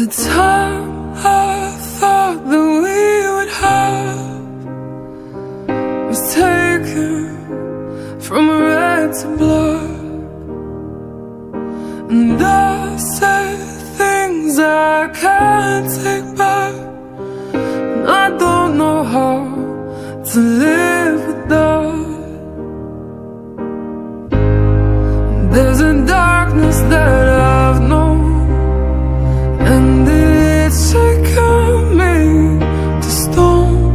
the time I thought that we would have was taken from red to blood. And I say things I can't take back, and I don't know how to live with that. There's a darkness that I've known, and it's shaken me to stone.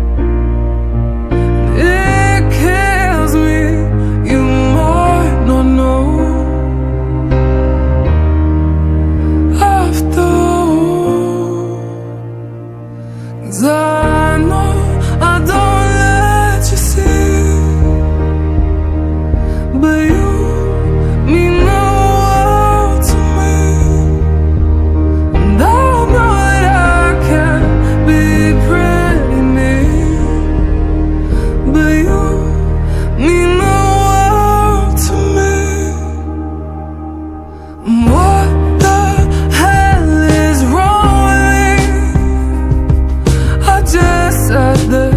It kills me, you might not know. After all, 'cause I know I don't let you see, but you mean the world to me. And I know that I can be pretty mean, but you mean the world to me. What the hell is wrong with me? I just said that